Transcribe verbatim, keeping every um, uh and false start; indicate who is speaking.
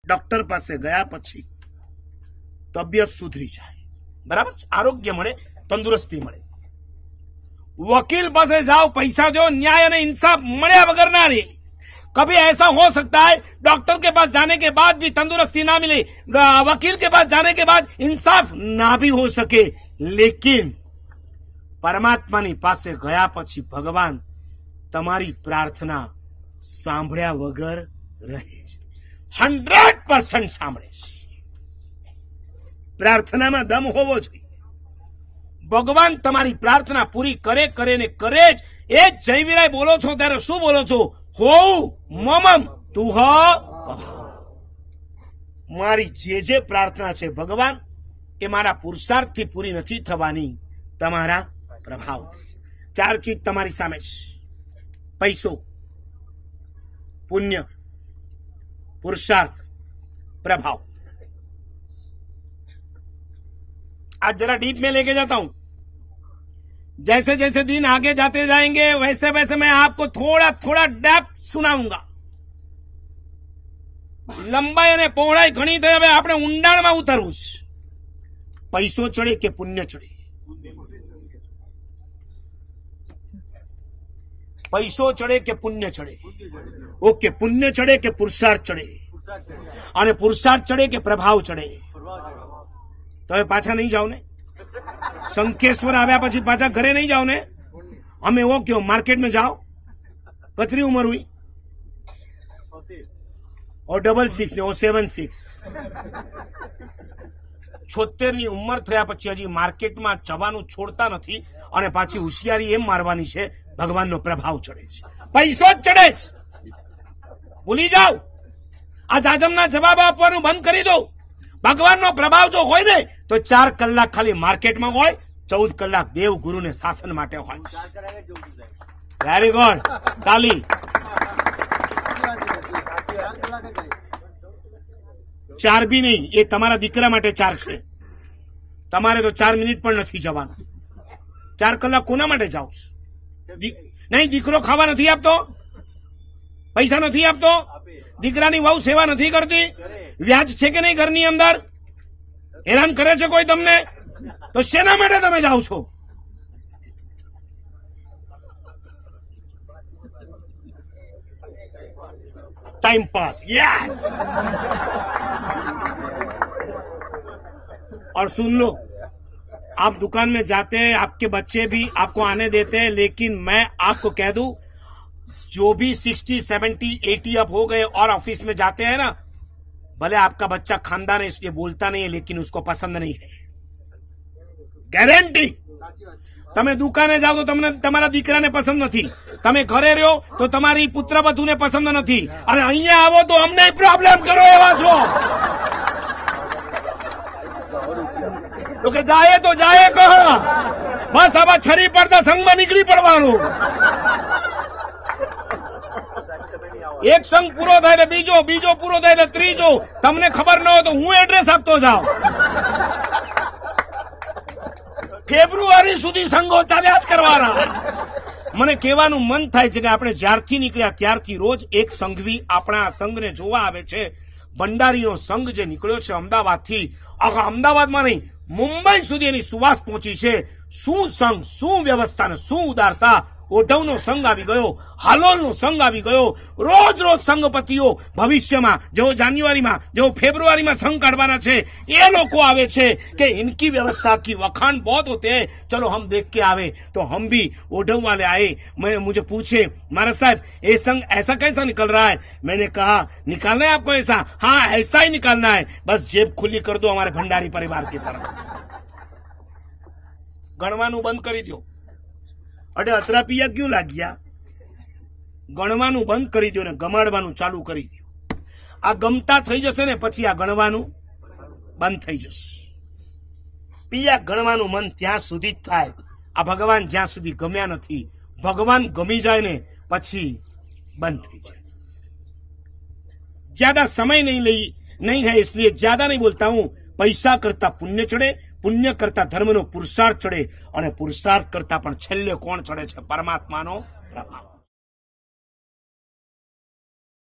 Speaker 1: Doctor પાસે ગયા પછી તબિયત સુધરી જાય, બરાબર છે, આરોગ્ય મળે, તંદુરસ્તી મળે। वकील पास जाओ, पैसा दो, न्याय और इंसाफ मड़े बगैर ना रहे। कभी ऐसा हो सकता है डॉक्टर के पास जाने के बाद भी तंदुरुस्ती ना मिले, वकील के पास जाने के बाद इंसाफ ना भी हो सके, लेकिन परमात्मा नी पासे गया पछी भगवान तमारी प्रार्थना सांभळ्या वगर रहे, हंड्रेड परसेंट सांभळे। प्रार्थना में दम होवो जोईए। भगवान तमारी प्रार्थना पूरी करे करे ने करे ज। ए जयवीराय बोलो छो त्यारे शुं बोलो छो? हो ममम तू ह मारी जे जे प्रार्थना छे भगवान ए मारा पुरुषार्थ थी पूरी नथी थवानी, तमारा प्रभाव। चार चीज तमारी सामे छे, पैसो, पुण्य, पुरुषार्थ, प्रभाव। आज जरा डीप में लेके जाता हूं। जैसे जैसे दिन आगे जाते जाएंगे वैसे वैसे मैं आपको थोड़ा थोड़ा डेप्थ सुनाऊंगा। लंबाई और पહોળાઈ घणी थई, हवे आपणे ઊંડાણમાં ઉતરવું છે। पैसो चढ़े के पुण्य चढ़े? पैसो चढ़े के पुण्य चढ़े? ओके, पुण्य चढ़े के पुरुषार्थ चढ़े? અને પુરુષાર્થ ચડે કે પ્રભાવ ચડે? तो पाछा नहीं जाओ ने? शंखेश्वर आव्या पछी पाछा घरे नहीं जाओ ने? हमें वो क्यों मार्केट में जाओ। कतरी उम्र हुई? और डबल सिक्स ने ओ सेवन सिक्स छोतेर नी उम्र थया पछी हजी मार्केट में जवानुं छोड़ता नथी अने पाછી होशियारी एम मारवानी छे भगवाननो प्रभाव चढ़े छे, पैसो चढ़े छे। भूली जाओ, आ जाजमना जवाब आपवानुं बंद करी दो। भगवान नो प्रभाव जो होय ने तो चार कलाक खाली मार्केट में होय, चौदह कलाक देव गुरु ने शासन माटे होय। वेरी गुड, ताली। चार भी नहीं, ये तमारा दीकरा माटे चार छे, तमारे तो चार मिनिट पण नथी जवानुं। चार कलाक कोना माटे जाओ? नहीं, दीकरो खावा नथी आपतो, पैसा नथी आपतो, दीकरानी वहू सेवा नथी करती, व्याज छे के नहीं घरनी अंदर, हैरान करे छे कोई तमने? तो शेना माटे तमे जाओ छो? Time pass, yes. और सुन लो, आप दुकान में जाते हैं, आपके बच्चे भी आपको आने देते हैं, लेकिन मैं आपको कह दूं, जो भी सिक्सटी सेवेंटी एटी अप हो गए और ऑफिस में जाते हैं ना, भले आपका बच्चा खानदान है इसलिए बोलता नहीं है, लेकिन उसको पसंद नहीं है, गारंटी। तमे दुकाने जाओ तो तमने तमारा दीकराने पसंद नहीं, तमे घरे रहो तो तमारी पुत्रवधूने पसंद नहीं, अरे अहींया आवो तो अમને प्रॉब्लम करो एवा छो। तो के जाए तो जाए कहा, बस अब छरी पड़ता संग में निकली पड़वानुं। एक संग पूरो थाय ने बीजो, बीजो पूरो थाय ने त्रीजो, तमने खबर न हो तो हूँ एड्रेस आपतो जाऊं। फेब्रुआरी सुधी संगो चाल्या ज करवाना। मने कहेवानुं मन थाय छे के आपणे ज्यारथी निकळ्या त्यारथी रोज एक संघवी आपणा संघने जोवा आवे छे। भंडारीनो संघ जे निकळ्यो छे अमदावादथी, आखा अमदावादमां नहीं मुंबई सुधी एनी सुवास पहोंची छे। शुं संघ, शुं व्यवस्था ने शुं उदारता। ओढवनो संघ आवी गयो, हालोलनो संघ आवी गयो। रोज रोज संघपतिओ भविष्यमां जो जान्युआरीमां जो फेब्रुआरीमां संघ काढवाना छे ए लोको आवे छे के इनकी व्यवस्था की वखाण बहुत होते हैं, चलो हम देख के आवे। तो हम भी ओढव वाले आए, मैं मुझे पूछे महाराज साहब ये संघ ऐसा कैसा निकल रहा है? मैंने कहा निकालना है आपको ऐसा? हाँ ऐसा ही निकालना है, बस जेब खुली कर दो हमारे भंडारी परिवार की तरफ। गणवानुं बंद करी दो। अरे अतरा पिया क्यों लाग्या? गणवानुं बंद करी दो ने गमाड़वानुं चालू करी दो। आ गमता थई जशे ने पछी आ गणवानुं बंद थई जशे। पिया गणवानुं मन त्यां सुधी ज थाय, आ भगवान ज्यां सुधी गम्या नथी। भगवान गमी जाय ने पछी बंद थई जाय। ज्यादा समय नहीं लई नहीं है इसलिए ज्यादा नहीं बोलता हूं। पैसा करता पुण्य चढ़े, पुण्य करता धर्मनो पुरुषार्थ चढ़े, और पुरुषार्थ करता पण छेल्ले कोण चढ़े छे? परमात्मानो प्रभाव।